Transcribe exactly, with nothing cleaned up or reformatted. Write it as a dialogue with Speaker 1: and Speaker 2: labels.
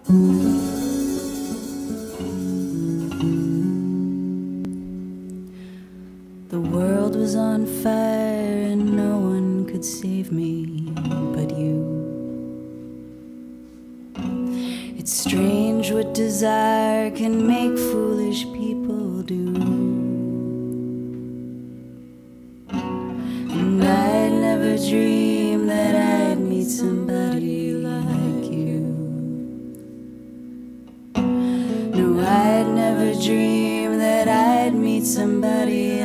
Speaker 1: The world was on fire and no one could save me but you. It's strange what desire can make foolish people do. And I'd never dream that I'd meet somebody like you. No, I'd never dream that I'd meet somebody